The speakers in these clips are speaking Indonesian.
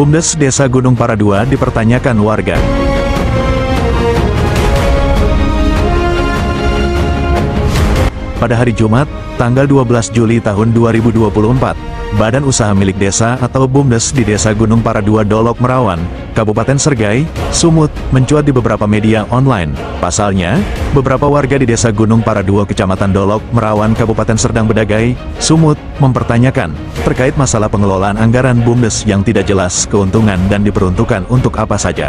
BUMDes Desa Gunung Paradua dipertanyakan warga. Pada hari Jumat, tanggal 12 Juli tahun 2024, Badan Usaha Milik Desa atau BUMDes di Desa Gunung Paradua Dolok Merawan, Kabupaten Sergai, Sumut, mencuat di beberapa media online. Pasalnya, beberapa warga di Desa Gunung Paradua Kecamatan Dolok Merawan Kabupaten Serdang Bedagai, Sumut, mempertanyakan terkait masalah pengelolaan anggaran BUMDes yang tidak jelas keuntungan dan diperuntukkan untuk apa saja.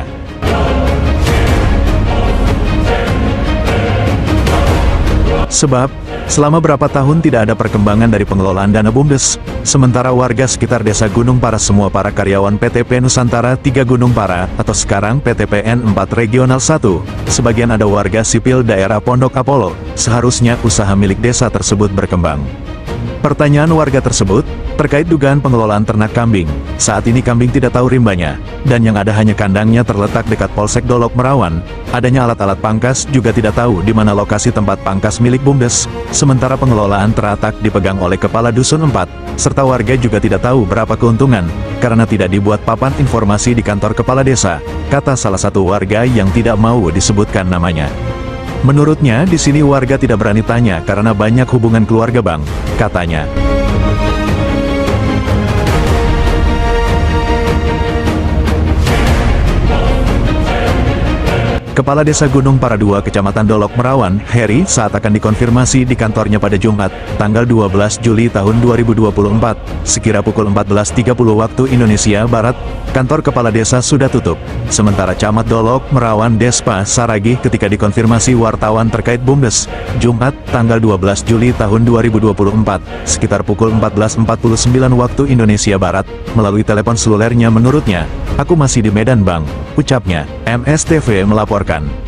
Sebab, selama berapa tahun tidak ada perkembangan dari pengelolaan dana BUMDes, sementara warga sekitar Desa Gunung Para semua para karyawan PTP Nusantara 3 Gunung Para atau sekarang PTPN 4 Regional 1, sebagian ada warga sipil daerah Pondok Apollo, seharusnya usaha milik desa tersebut berkembang. Pertanyaan warga tersebut, terkait dugaan pengelolaan ternak kambing. Saat ini kambing tidak tahu rimbanya, dan yang ada hanya kandangnya terletak dekat Polsek Dolok Merawan. Adanya alat-alat pangkas juga tidak tahu di mana lokasi tempat pangkas milik BUMDes, sementara pengelolaan teratak dipegang oleh Kepala Dusun 4, serta warga juga tidak tahu berapa keuntungan, karena tidak dibuat papan informasi di kantor Kepala Desa, kata salah satu warga yang tidak mau disebutkan namanya. Menurutnya, di sini warga tidak berani tanya karena banyak hubungan keluarga bang, katanya. Kepala Desa Gunung Paradua Kecamatan Dolok Merawan, Heri, saat akan dikonfirmasi di kantornya pada Jumat, tanggal 12 Juli tahun 2024, sekira pukul 14.30 waktu Indonesia Barat, kantor Kepala Desa sudah tutup. Sementara Camat Dolok Merawan Despa Saragih ketika dikonfirmasi wartawan terkait BUMDes, Jumat, tanggal 12 Juli tahun 2024, sekitar pukul 14.49 waktu Indonesia Barat, melalui telepon selulernya menurutnya, "Aku masih di Medan bang," ucapnya. MSTV melaporkan.